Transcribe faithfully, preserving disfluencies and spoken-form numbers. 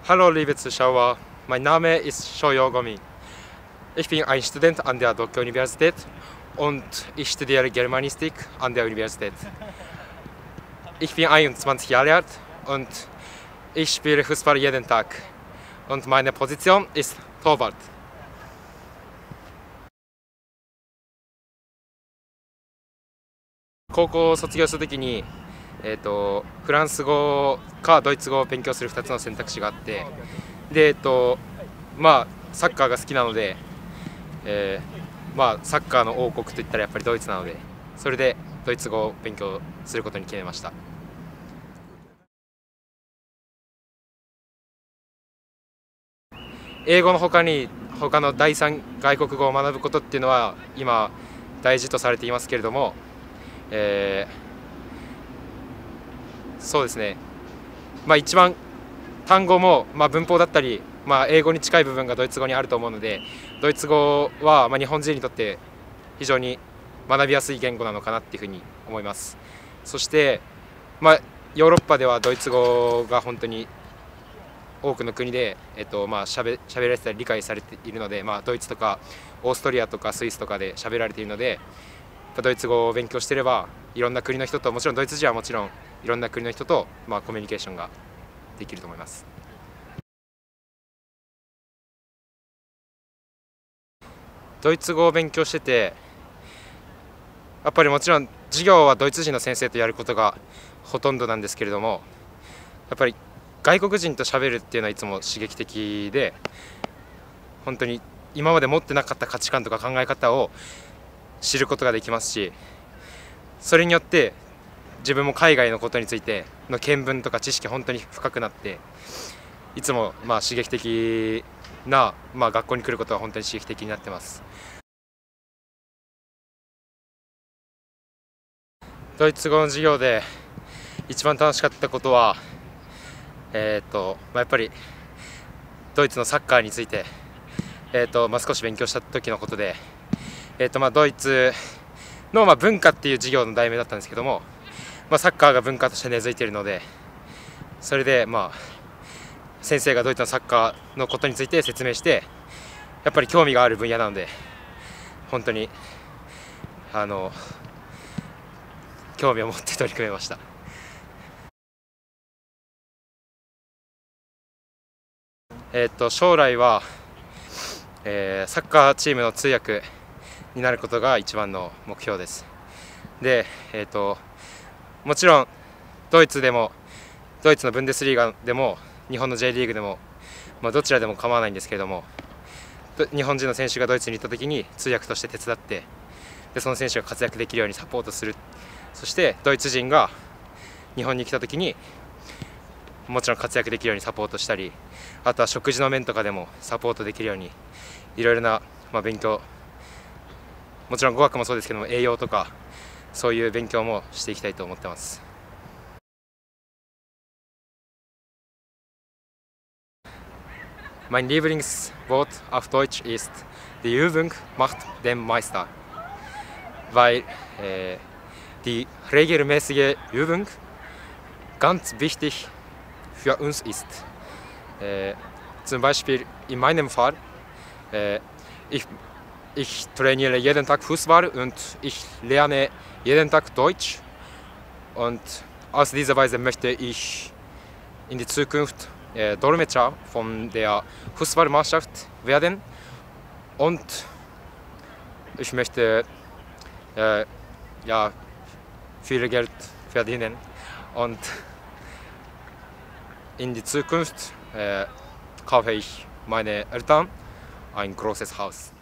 Hallo liebe Zuschauer, mein Name ist Shoyo Gomi. Ich bin ein Student an der Dokke-Universität und ich studiere Germanistik an der Universität. Ich bin einundzwanzig Jahre alt und ich spiele Fußball jeden Tag. Und meine Position ist Torwart. 高校を卒業したときに、えーと、フランス語かドイツ語を勉強するふたつの選択肢があって、で、えーとまあ、サッカーが好きなので、えーまあ、サッカーの王国といったらやっぱりドイツなので、それでドイツ語を勉強することに決めました。英語の他に他の第三外国語を学ぶことっていうのは今大事とされていますけれども、えー、そうですね、まあ、一番単語も、まあ、文法だったり、まあ、英語に近い部分がドイツ語にあると思うので、ドイツ語は、まあ、日本人にとって非常に学びやすい言語なのかなっていうふうに思います。そして、まあ、ヨーロッパではドイツ語が本当に多くの国で、えっとまあ、しゃべしゃべられてたり理解されているので、まあ、ドイツとかオーストリアとかスイスとかでしゃべられているので、ドイツ語を勉強していればいろんな国の人と、もちろんドイツ人はもちろんいろんな国の人と、まあ、コミュニケーションができると思います。ドイツ語を勉強しててやっぱりもちろん授業はドイツ人の先生とやることがほとんどなんですけれども、やっぱり外国人と喋るっていうのはいつも刺激的で、本当に今まで持ってなかった価値観とか考え方を知ることができますし、それによって自分も海外のことについての見聞とか知識本当に深くなって、いつもまあ刺激的な、まあ、学校に来ることは本当に刺激的になってます。ドイツ語の授業で一番楽しかったことはえーとまあ、やっぱりドイツのサッカーについて、えーとまあ、少し勉強した時のことで、えーとまあ、ドイツのまあ文化っていう授業の題名だったんですけども、まあ、サッカーが文化として根付いているので、それでまあ先生がドイツのサッカーのことについて説明して、やっぱり興味がある分野なので本当にあの興味を持って取り組めました。えー、と将来は、えー、サッカーチームの通訳になることが一番の目標です。で、えー、ともちろんドイツでもドイツのブンデスリーガでも日本の J リーグでも、まあ、どちらでも構わないんですけれども、日本人の選手がドイツに行った時に通訳として手伝って、でその選手が活躍できるようにサポートする。そしてドイツ人が日本に来た時にもちろん活躍できるようにサポートしたり、あとは食事の面とかでもサポートできるようにいろいろな、まあ、勉強、もちろん語学もそうですけども栄養とかそういう勉強もしていきたいと思ってます。Mein Lieblingswort auf Deutsch ist die Übung macht den Meister, weil äh, die regelmäßige Übung ganz wichtig für uns ist. Äh, zum Beispiel in meinem Fall, äh, ich, ich trainiere jeden Tag Fußball und ich lerne jeden Tag Deutsch, und aus dieser Weise möchte ich in die Zukunft äh, Dolmetscher von der Fußballmannschaft werden, und ich möchte äh, ja, viel Geld verdienen, und in die Zukunft äh, kaufe ich meine Eltern ein großes Haus.